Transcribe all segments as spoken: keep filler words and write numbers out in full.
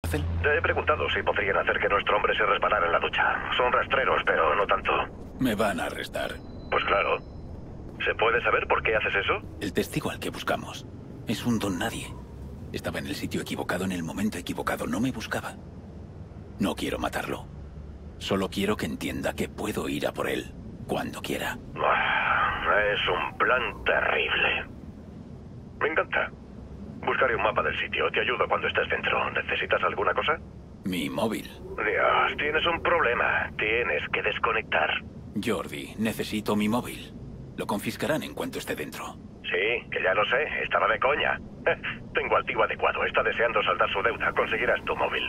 Te he preguntado si podrían hacer que nuestro hombre se resbalara en la ducha. Son rastreros, pero no tanto. Me van a arrestar. Pues claro. ¿Se puede saber por qué haces eso? El testigo al que buscamos es un don nadie. Estaba en el sitio equivocado en el momento equivocado. No me buscaba. No quiero matarlo. Solo quiero que entienda que puedo ir a por él cuando quiera. Es un plan terrible. Me encanta. Buscaré un mapa del sitio. Te ayudo cuando estés dentro. ¿Necesitas alguna cosa? Mi móvil. Dios, tienes un problema. Tienes que desconectar. Jordi, necesito mi móvil. Lo confiscarán en cuanto esté dentro. Sí, que ya lo sé. Estaba de coña. Tengo al tío adecuado. Está deseando saldar su deuda. Conseguirás tu móvil.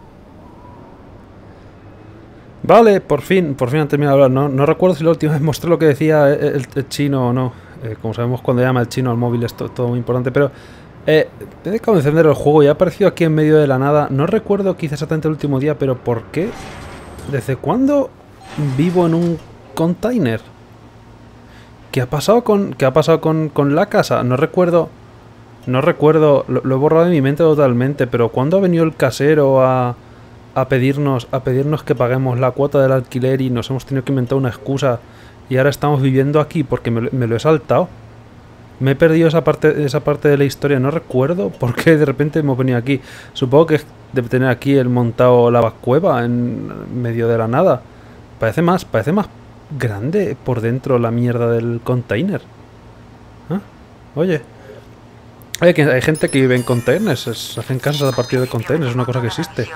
Vale, por fin, por fin han terminado de hablar. No, no recuerdo si la última vez mostré lo que decía el, el chino o no. Eh, como sabemos, cuando llama el chino al móvil es to, todo muy importante. Pero eh, he dejado de encender el juego y ha aparecido aquí en medio de la nada. No recuerdo quizás exactamente el último día, pero ¿por qué? ¿Desde cuándo vivo en un container? ¿Qué ha pasado con, qué ha pasado con, con la casa? No recuerdo. No recuerdo. Lo, lo he borrado de mi mente totalmente. Pero ¿cuándo ha venido el casero a... A pedirnos, a pedirnos que paguemos la cuota del alquiler y nos hemos tenido que inventar una excusa y ahora estamos viviendo aquí porque me, me lo he saltado? Me he perdido esa parte, esa parte de la historia, no recuerdo por qué de repente hemos venido aquí. Supongo que debe tener aquí el montado la cueva en medio de la nada. Parece más, parece más grande por dentro la mierda del container. ¿Ah? Oye. Hay, que, hay gente que vive en containers, es, hacen casas a partir de containers, es una cosa que existe.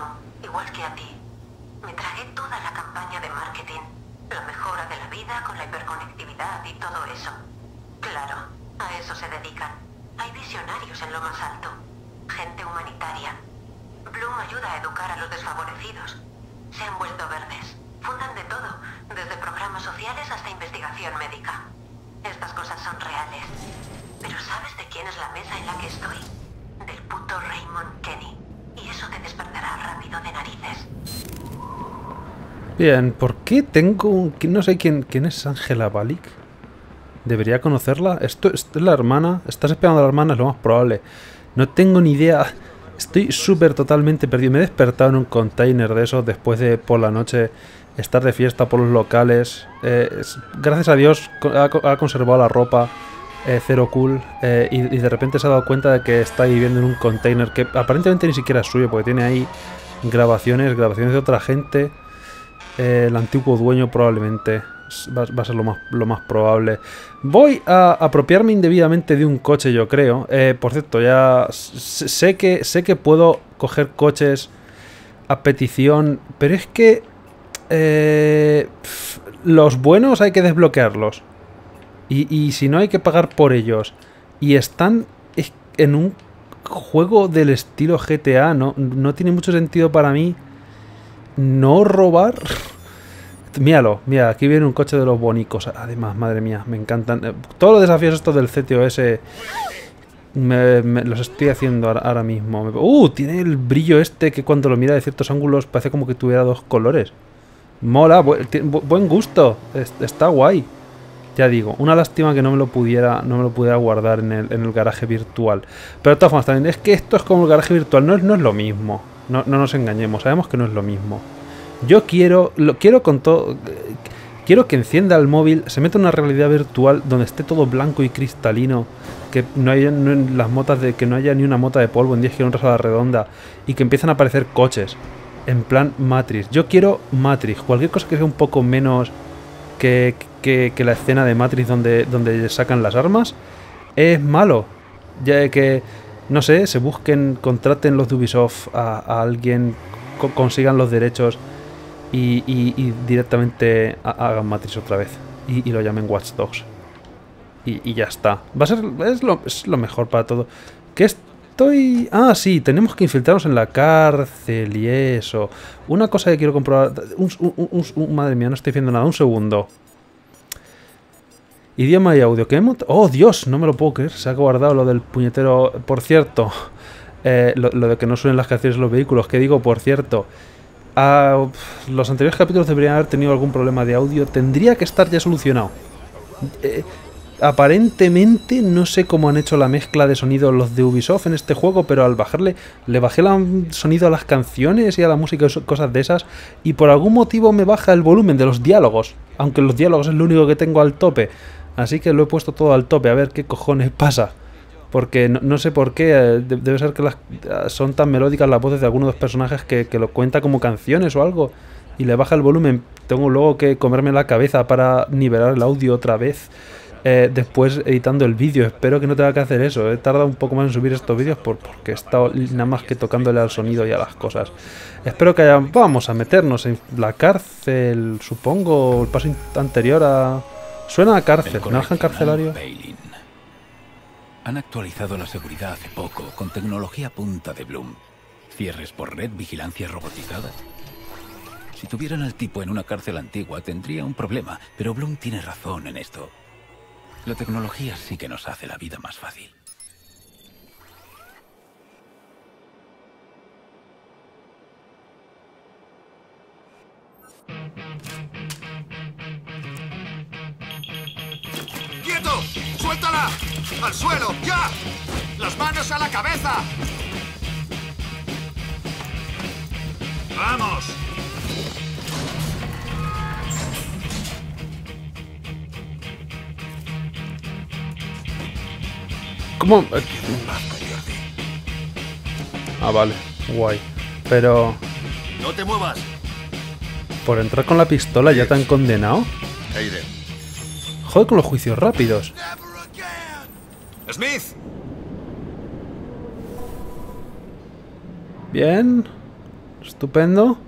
Bien, ¿por qué tengo un... no sé quién, quién es Angela Balic? ¿Debería conocerla? Esto, esto es la hermana. ¿Estás esperando a la hermana? Es lo más probable. No tengo ni idea. Estoy súper totalmente perdido. Me he despertado en un container de esos después de por la noche estar de fiesta por los locales. Eh, es, gracias a Dios ha, ha conservado la ropa eh, cero cool eh, y, y de repente se ha dado cuenta de que está viviendo en un container que aparentemente ni siquiera es suyo porque tiene ahí grabaciones, grabaciones de otra gente. Eh, el antiguo dueño probablemente va, va a ser lo más, lo más probable. Voy a apropiarme indebidamente de un coche, yo creo. Eh, por cierto, ya sé que, sé que puedo coger coches a petición, pero es que eh, pf, los buenos hay que desbloquearlos. Y, y si no hay que pagar por ellos. Y están en un juego del estilo G T A. No, no tiene mucho sentido para mí no robar. Míralo, mira, aquí viene un coche de los bonicos. Además, madre mía, me encantan. Todos los desafíos estos del C T O S me, me, los estoy haciendo ahora, ahora mismo. Uh, tiene el brillo este que cuando lo mira de ciertos ángulos parece como que tuviera dos colores. Mola, bu buen gusto. Está guay. Ya digo, una lástima que no me lo pudiera, no me lo pudiera guardar en el, en el garaje virtual. Pero de todas formas, también es que esto es como el garaje virtual, no es, no es lo mismo. No, no nos engañemos, sabemos que no es lo mismo. Yo quiero, lo quiero con todo, quiero que encienda el móvil, se meta en una realidad virtual donde esté todo blanco y cristalino, que no haya no, las motas de que no haya ni una mota de polvo en diez kilómetros a la redonda y que empiecen a aparecer coches en plan Matrix. Yo quiero Matrix, cualquier cosa que sea un poco menos que, que, que la escena de Matrix donde, donde sacan las armas es malo, ya que no sé, se busquen, contraten los de Ubisoft a, a alguien, co consigan los derechos y, y, y directamente a, hagan Matrix otra vez. Y, y lo llamen Watch Dogs. Y, y ya está. Va a ser, es lo, es lo mejor para todo. ¿Qué estoy...? Ah, sí, tenemos que infiltrarnos en la cárcel y eso. Una cosa que quiero comprobar... Un, un, un, un, madre mía, no estoy viendo nada. Un segundo. Idioma y audio. ¿Qué hemos... Oh, Dios, no me lo puedo creer. Se ha guardado lo del puñetero... Por cierto, eh, lo, lo de que no suenen las canciones de los vehículos. ¿Qué digo? Por cierto, uh, los anteriores capítulos deberían haber tenido algún problema de audio. Tendría que estar ya solucionado. Eh, aparentemente no sé cómo han hecho la mezcla de sonido los de Ubisoft en este juego, pero al bajarle, le bajé el sonido a las canciones y a la música y cosas de esas, y por algún motivo me baja el volumen de los diálogos, aunque los diálogos es lo único que tengo al tope. Así que lo he puesto todo al tope, a ver qué cojones pasa. Porque no, no sé por qué, eh, debe ser que las, son tan melódicas las voces de algunos de los personajes que, que lo cuenta como canciones o algo. Y le baja el volumen. Tengo luego que comerme la cabeza para nivelar el audio otra vez. Eh, después editando el vídeo. Espero que no tenga que hacer eso. He tardado un poco más en subir estos vídeos por, porque he estado nada más que tocándole al sonido y a las cosas. Espero que haya... Vamos a meternos en la cárcel, supongo. El paso anterior a... Suena a cárcel, ¿naranja carcelario? Bailin. Han actualizado la seguridad hace poco con tecnología punta de Bloom. Cierres por red, vigilancia robotizada. Si tuvieran al tipo en una cárcel antigua tendría un problema, pero Bloom tiene razón en esto. La tecnología sí que nos hace la vida más fácil. ¡Quieto! ¡Suéltala! ¡Al suelo! ¡Ya! ¡Las manos a la cabeza! ¡Vamos! ¿Cómo? Ah, vale. Guay. Pero... ¡No te muevas! ¿por entrar con la pistola ya te han condenado? Aiden. Joder con los juicios rápidos. ¡Smith! Bien. Estupendo.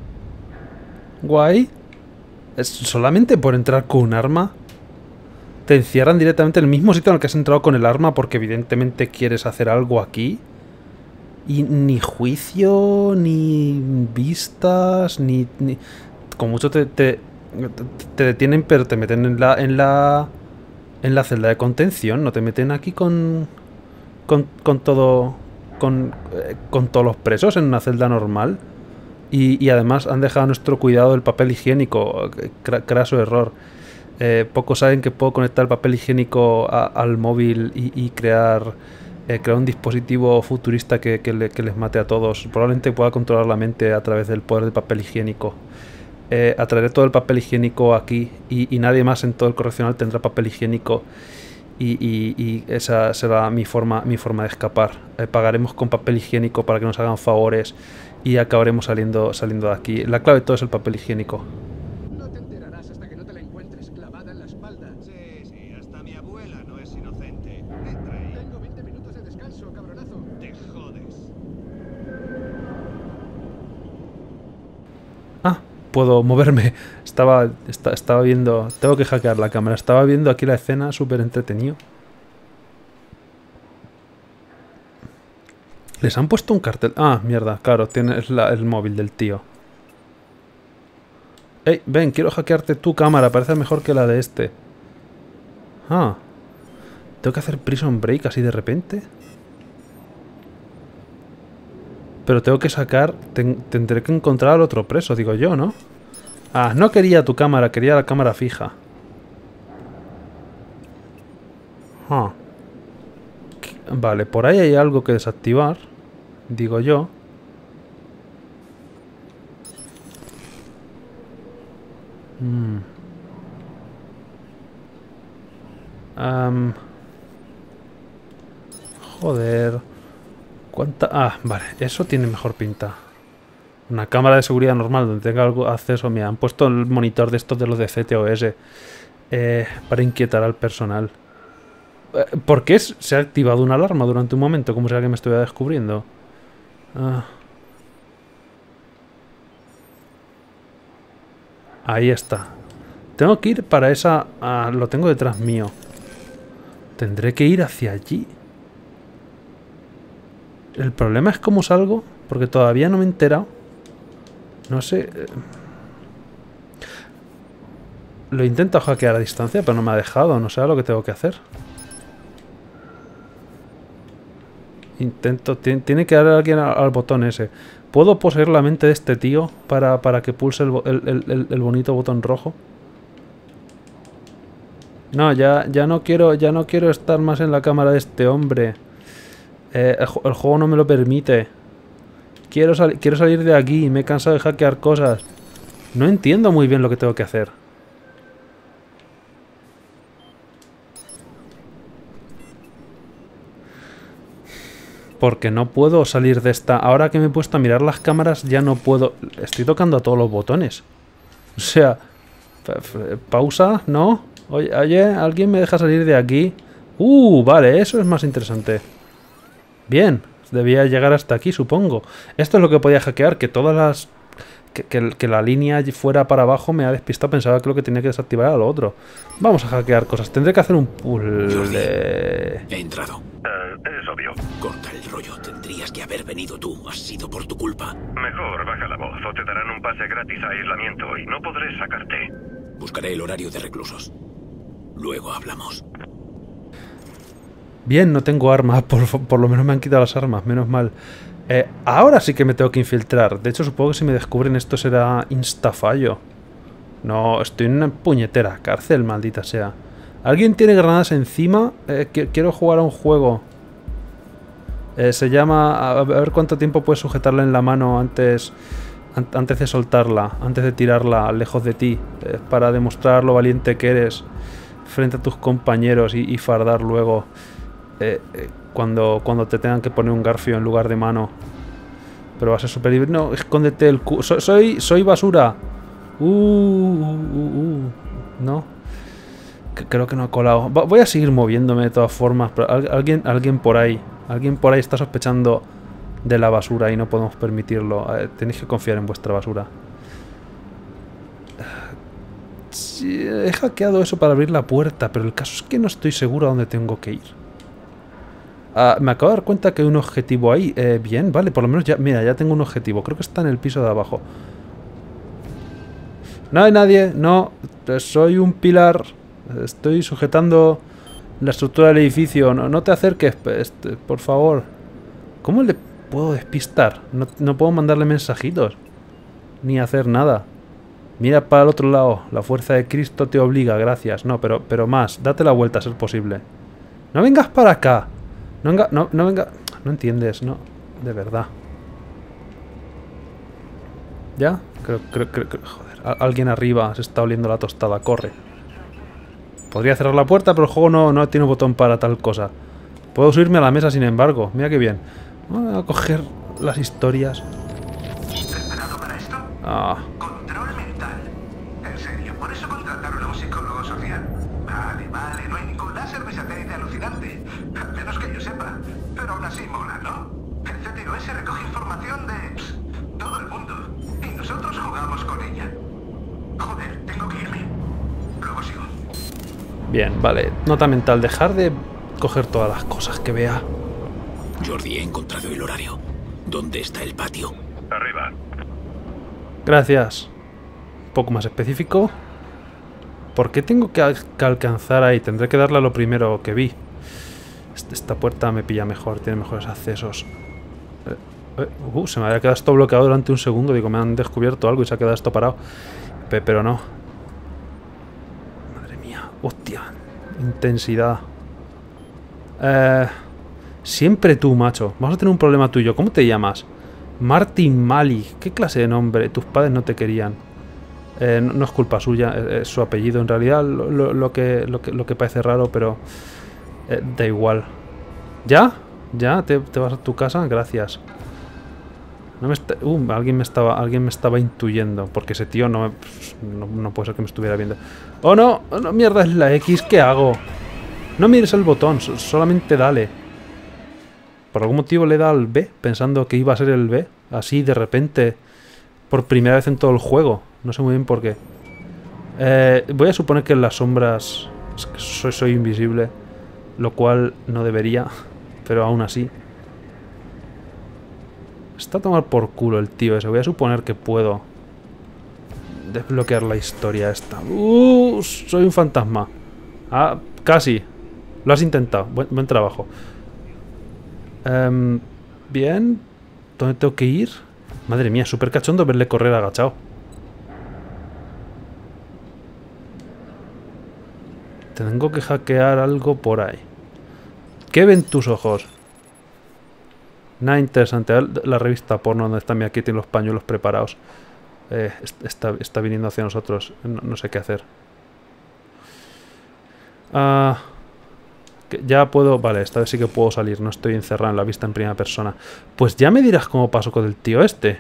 Guay. ¿Es solamente por entrar con un arma? Te encierran directamente en el mismo sitio en el que has entrado con el arma porque evidentemente quieres hacer algo aquí. Y ni juicio, ni vistas, ni... ni... Con mucho te, te, te detienen, pero te meten en la, en la... en la celda de contención. No te meten aquí con... Con, con todo... Con, eh, con todos los presos en una celda normal. Y, y además han dejado a nuestro cuidado el papel higiénico. Craso error. Eh, pocos saben que puedo conectar el papel higiénico a, al móvil y, y crear, eh, crear un dispositivo futurista que, que, le, que les mate a todos. Probablemente pueda controlar la mente a través del poder del papel higiénico. Eh, atraeré todo el papel higiénico aquí y, y nadie más en todo el correccional tendrá papel higiénico. Y, y, y esa será mi forma, mi forma de escapar. Eh, pagaremos con papel higiénico para que nos hagan favores y acabaremos saliendo, saliendo de aquí. La clave de todo es el papel higiénico. No te enterarás hasta que no te la encuentres clavada en la espalda. Sí, sí, hasta mi abuela no es inocente. Entra ahí. Tengo veinte minutos de descanso, cabronazo. Te jodes. Ah, puedo moverme. Estaba, está, estaba viendo... Tengo que hackear la cámara. Estaba viendo aquí la escena, súper entretenido. Les han puesto un cartel. Ah, mierda, claro, tienes la, el móvil del tío. Ey, ven, quiero hackearte tu cámara. Parece mejor que la de este. Ah. ¿Tengo que hacer prison break así de repente? Pero tengo que sacar... Ten, tendré que encontrar al otro preso, digo yo, ¿no? Ah, no quería tu cámara, quería la cámara fija. Ah. Vale, por ahí hay algo que desactivar. Digo yo. Mm. Um. Joder. ¿Cuánta? Ah, vale. Eso tiene mejor pinta. Una cámara de seguridad normal donde tenga algo acceso. Mira, han puesto el monitor de estos de los de C T O S. Eh, para inquietar al personal. Eh, ¿Por qué se ha activado una alarma durante un momento? Como si alguien me estuviera descubriendo. Ah. Ahí está. Tengo que ir para esa... Ah, lo tengo detrás mío. Tendré que ir hacia allí. El problema es cómo salgo, porque todavía no me he enterado. No sé... Lo he intentado hackear a distancia, pero no me ha dejado. No sé lo que tengo que hacer. Intento... Tiene que darle a alguien al, al botón ese. ¿Puedo poseer la mente de este tío para, para que pulse el, el, el, el bonito botón rojo? No, ya, ya no quiero, ya no quiero estar más en la cámara de este hombre. Eh, el, el juego no me lo permite. Quiero, sal quiero salir de aquí. Me he cansado de hackear cosas. No entiendo muy bien lo que tengo que hacer. Porque no puedo salir de esta... Ahora que me he puesto a mirar las cámaras, ya no puedo... Estoy tocando a todos los botones. O sea... Pausa, ¿no? Oye, oye, ¿alguien me deja salir de aquí? Uh, vale, eso es más interesante. Bien, debía llegar hasta aquí, supongo. Esto es lo que podía hackear, que todas las... Que, que, que la línea fuera para abajo me ha despistado. Pensaba que lo que tenía que desactivar era lo otro. Vamos a hackear cosas. Tendré que hacer un puzzle. He entrado. Uh, es obvio. Corta el rollo. Tendrías que haber venido tú. Ha sido por tu culpa. Mejor baja la voz o te darán un pase gratis a aislamiento y no podré sacarte. Buscaré el horario de reclusos. Luego hablamos. Bien, no tengo armas. Por, por lo menos me han quitado las armas. Menos mal. Eh, ahora sí que me tengo que infiltrar. De hecho, supongo que si me descubren esto será instafallo. No, estoy en una puñetera cárcel, maldita sea. ¿Alguien tiene granadas encima? Eh, qu quiero jugar a un juego. Eh, se llama... A ver cuánto tiempo puedes sujetarla en la mano antes... An antes de soltarla. Antes de tirarla lejos de ti. Eh, para demostrar lo valiente que eres frente a tus compañeros y, y fardar luego... Eh, eh, cuando, cuando te tengan que poner un garfio en lugar de mano. Pero va a ser súper libre. No, escóndete el cu... So, soy, soy basura. Uh, uh, uh, uh. No. C creo que no ha colado. Va, voy a seguir moviéndome de todas formas. Pero al, alguien, alguien por ahí. Alguien por ahí está sospechando de la basura y no podemos permitirlo. Eh, tenéis que confiar en vuestra basura. Sí, he hackeado eso para abrir la puerta, pero el caso es que no estoy seguro a dónde tengo que ir. Ah, me acabo de dar cuenta que hay un objetivo ahí. Eh, bien, vale, por lo menos ya... Mira, ya tengo un objetivo. Creo que está en el piso de abajo. No hay nadie, no. Soy un pilar. Estoy sujetando la estructura del edificio. No, no te acerques, este, por favor. ¿Cómo le puedo despistar? No, no puedo mandarle mensajitos. Ni hacer nada. Mira para el otro lado. La fuerza de Cristo te obliga, gracias. No, pero, pero más. Date la vuelta a ser posible. No vengas para acá. No venga, no, no venga. No entiendes, no. De verdad. ¿Ya? Creo, creo, creo, creo joder. Alguien arriba se está oliendo la tostada. Corre. Podría cerrar la puerta, pero el juego no, no tiene botón para tal cosa. Puedo subirme a la mesa, sin embargo. Mira qué bien. Voy a coger las historias. ¿Preparado para esto? Ah. Control mental. En serio, por eso contrataron a un psicólogo social. Vale, vale, no hay ningún láser de satélite alucinante. Al menos que yo sepa. Pero aún así mola, ¿no? El C T O S recoge información de pss, todo el mundo. Y nosotros jugamos con ella. Joder, tengo que irme. Luego sigo. Bien, vale. Nota mental. Dejar de coger todas las cosas que vea. Jordi, he encontrado el horario. ¿Dónde está el patio? Arriba. Gracias. Un poco más específico. ¿Por qué tengo que, al que alcanzar ahí? Tendré que darle a lo primero que vi. Esta puerta me pilla mejor, tiene mejores accesos. Eh, eh, uh, se me había quedado esto bloqueado durante un segundo. Digo, me han descubierto algo y se ha quedado esto parado. Pe pero no. Madre mía. Hostia. Intensidad. Eh, siempre tú, macho. Vamos a tener un problema tuyo. ¿Cómo te llamas? Martin Malik. ¿Qué clase de nombre? Tus padres no te querían. Eh, no, no es culpa suya. Es, es su apellido. En realidad lo, lo, lo, que, lo, que, lo que parece raro, pero... Eh, da igual. ¿Ya? ¿Ya? ¿Te, te vas a tu casa? Gracias. No me está... uh, alguien me estaba alguien me estaba intuyendo. Porque ese tío no, no no puede ser que me estuviera viendo. ¡Oh no! ¡Oh no! ¡Mierda! Es la X. ¿Qué hago? No mires el botón. Solamente dale. Por algún motivo le da al B. Pensando que iba a ser el B. Así de repente. Por primera vez en todo el juego. No sé muy bien por qué. Eh, voy a suponer que en las sombras... Soy, soy invisible. Lo cual no debería, pero aún así. Está a tomar por culo el tío ese. Voy a suponer que puedo desbloquear la historia esta. Uh, soy un fantasma. Ah, casi. Lo has intentado. Buen, buen trabajo. Um, bien. ¿Dónde tengo que ir? Madre mía, súper cachondo verle correr agachado. Tengo que hackear algo por ahí. ¿Qué ven tus ojos? Nada interesante. La revista porno donde está mi aquí tiene los pañuelos preparados. Eh, está, está viniendo hacia nosotros. No, no sé qué hacer. Ah, que ya puedo... Vale, esta vez sí que puedo salir. No estoy encerrado en la vista en primera persona. Pues ya me dirás cómo pasó con el tío este.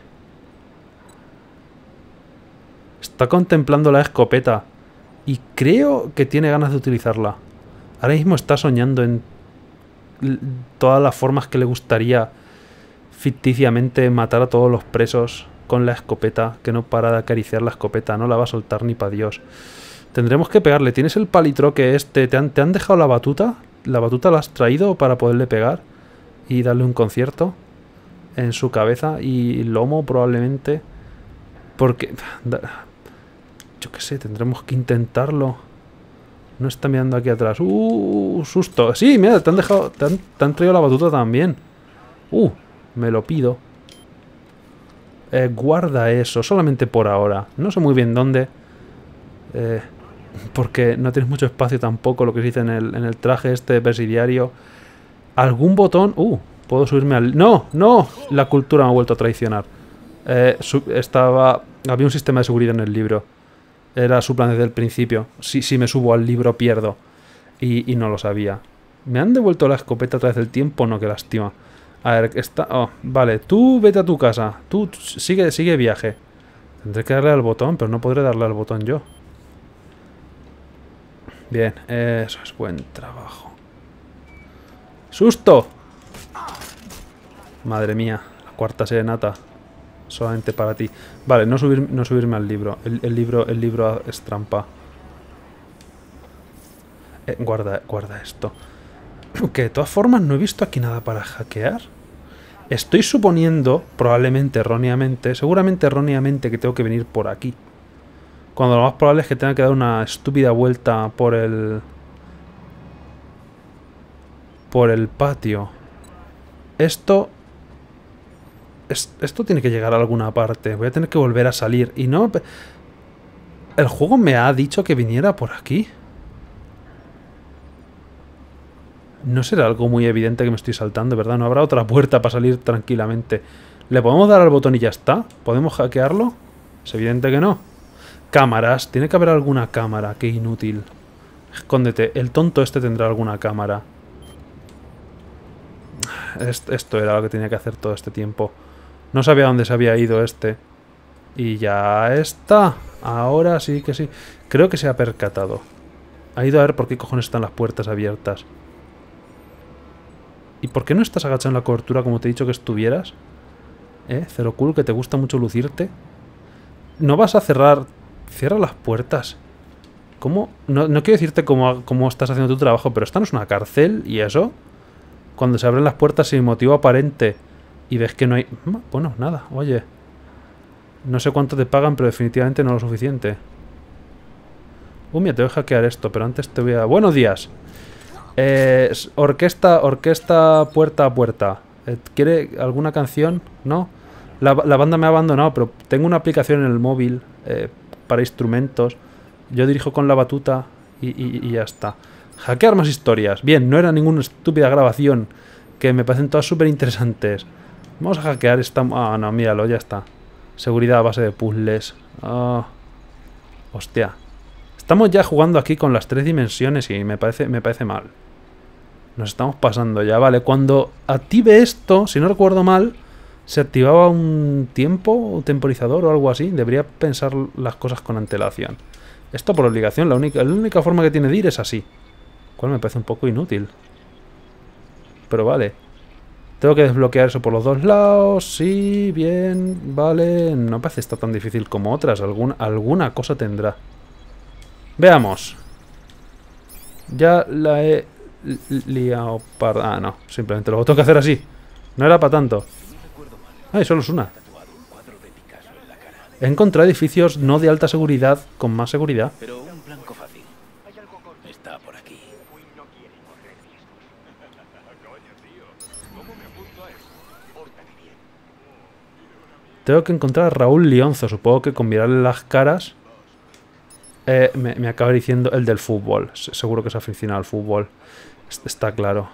Está contemplando la escopeta. Y creo que tiene ganas de utilizarla. Ahora mismo está soñando en todas las formas que le gustaría ficticiamente matar a todos los presos con la escopeta, que no para de acariciar la escopeta, no la va a soltar ni para Dios. Tendremos que pegarle. ¿Tienes el palitroque este? ¿Te han, ¿Te han dejado la batuta? ¿La batuta la has traído para poderle pegar y darle un concierto en su cabeza y lomo probablemente? Porque... Yo qué sé, tendremos que intentarlo. No está mirando aquí atrás. ¡Uh! Susto. Sí, mira, te han dejado... Te han, te han traído la batuta también. ¡Uh! Me lo pido. Eh, guarda eso, solamente por ahora. No sé muy bien dónde. Eh, porque no tienes mucho espacio tampoco, lo que se dice en el, en el traje este presidiario. ¿Algún botón? ¡Uh! Puedo subirme al... ¡No! ¡No! La cultura me ha vuelto a traicionar. Eh, estaba... Había un sistema de seguridad en el libro. Era su plan desde el principio. Si, si me subo al libro pierdo. Y, y no lo sabía. ¿Me han devuelto la escopeta a través del tiempo? No, qué lástima. A ver, está... Oh, vale, tú vete a tu casa. Tú sigue, sigue viaje. Tendré que darle al botón, pero no podré darle al botón yo. Bien, eso es buen trabajo. ¡Susto! Madre mía, la cuarta serenata. Solamente para ti. Vale, no, subir, no subirme al libro. El, el libro. el libro es trampa. Eh, guarda, guarda esto. Que de todas formas no he visto aquí nada para hackear. Estoy suponiendo, probablemente erróneamente, seguramente erróneamente, que tengo que venir por aquí. Cuando lo más probable es que tenga que dar una estúpida vuelta por el... Por el patio. Esto... Es, esto tiene que llegar a alguna parte. Voy a tener que volver a salir. Y no... El juego me ha dicho que viniera por aquí. No será algo muy evidente que me estoy saltando, ¿verdad? No habrá otra puerta para salir tranquilamente. ¿Le podemos dar al botón y ya está? ¿Podemos hackearlo? Es evidente que no. Cámaras. Tiene que haber alguna cámara. Qué inútil. Escóndete. El tonto este tendrá alguna cámara. Esto era lo que tenía que hacer todo este tiempo. No sabía dónde se había ido este. Y ya está. Ahora sí que sí. Creo que se ha percatado. Ha ido a ver por qué cojones están las puertas abiertas. ¿Y por qué no estás agachado en la cobertura como te he dicho que estuvieras? ¿Eh? Cero cool, que te gusta mucho lucirte. No vas a cerrar... Cierra las puertas. ¿Cómo? No, no quiero decirte cómo, cómo estás haciendo tu trabajo, pero esta no es una cárcel, ¿y eso? Cuando se abren las puertas sin motivo aparente y ves que no hay... Bueno, nada, oye. No sé cuánto te pagan, pero definitivamente no lo suficiente. Uh, mira, te voy a hackear esto, pero antes te voy a... ¡Buenos días! Eh, orquesta, orquesta puerta a puerta. Eh, ¿Quiere alguna canción? ¿No? La, la banda me ha abandonado, pero tengo una aplicación en el móvil eh, para instrumentos. Yo dirijo con la batuta y, y, y ya está. Hackear más historias. Bien, no era ninguna estúpida grabación, que me parecen todas súper interesantes. Vamos a hackear esta... Ah, no, míralo, ya está. Seguridad a base de puzzles. Oh. Hostia. Estamos ya jugando aquí con las tres dimensiones y me parece, me parece mal. Nos estamos pasando ya, vale. Cuando active esto, si no recuerdo mal, se activaba un tiempo, un temporizador o algo así. Debería pensar las cosas con antelación. Esto por obligación, la única, la única forma que tiene de ir es así. Cual me parece un poco inútil. Pero vale. Tengo que desbloquear eso por los dos lados. Sí, bien, vale. No parece estar tan difícil como otras. Alguna, alguna cosa tendrá. Veamos. Ya la he liado para... Ah, no. Simplemente lo tengo que hacer así. No era para tanto. Ay, solo es una. He encontrado edificios no de alta seguridad con más seguridad. Pero un blanco fácil. Está por aquí. Tengo que encontrar a Raúl Lionzo. Supongo que con mirarle las caras Eh, me, me acaba diciendo el del fútbol. Se- Seguro que es aficionado al fútbol. Es- Está claro.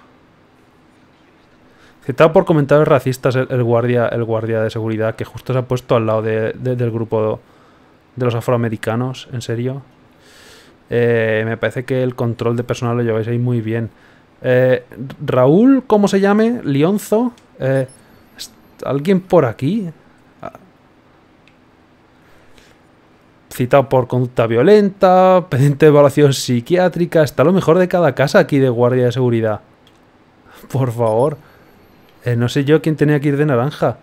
Citado por comentarios racistas el, el guardia el guardia de seguridad que justo se ha puesto al lado de- de- del grupo de los afroamericanos. ¿En serio? Eh, me parece que el control de personal lo lleváis ahí muy bien. Eh, Raúl, ¿cómo se llame? Lionzo. Eh, ¿est- ¿Alguien por aquí? Ah. Citado por conducta violenta, pendiente de evaluación psiquiátrica. Está lo mejor de cada casa aquí de guardia de seguridad. Por favor. Eh, no sé yo quién tenía que ir de naranja.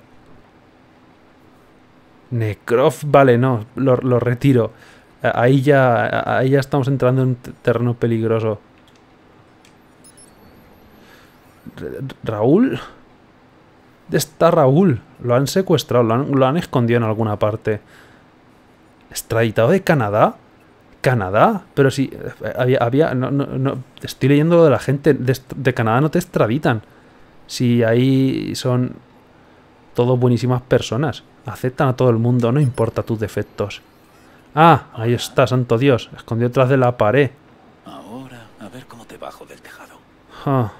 Necrof, vale, no, lo, lo retiro. Eh, Ahí ya, ahí ya estamos entrando en t- terreno peligroso. Ra- ¿Raúl? ¿Dónde está Raúl? Lo han secuestrado, lo han, lo han escondido en alguna parte. ¿Extraditado de Canadá? ¿Canadá? Pero si eh, había... había no, no, no, estoy leyendo lo de la gente. De, est- de Canadá no te extraditan. Si ahí son todos buenísimas personas. Aceptan a todo el mundo, no importa tus defectos. Ah, ahí está, santo Dios. Escondido detrás de la pared. Ahora, a ver cómo te bajo del tejado. Ah.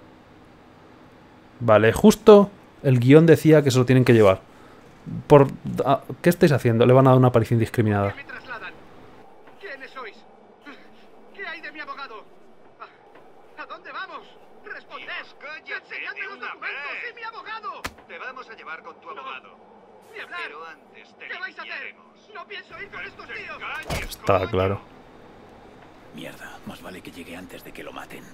Vale, justo el guión decía que se lo tienen que llevar. Por, ah, ¿qué estáis haciendo? Le van a dar una paliza indiscriminada. ¿Qué me trasladan? ¿Quiénes sois? ¿Qué hay de mi abogado? ¿A, a dónde vamos? ¡Responded! Dios, cállate ¡Enseñadme de los una documentos! vez. ¡Sí, mi abogado! Te vamos a llevar con tu abogado. ¡Ni hablar! Pero antes te ¿Qué vais a hacer? limpiaremos. ¡No pienso ir con estos ¡Te tíos! calles, Está coño! claro. Mierda, más vale que llegue antes de que lo maten.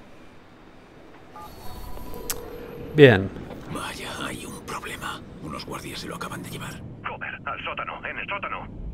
Bien. Vaya, hay un problema. Unos guardias se lo acaban de llevar. Cover, al sótano, en el sótano.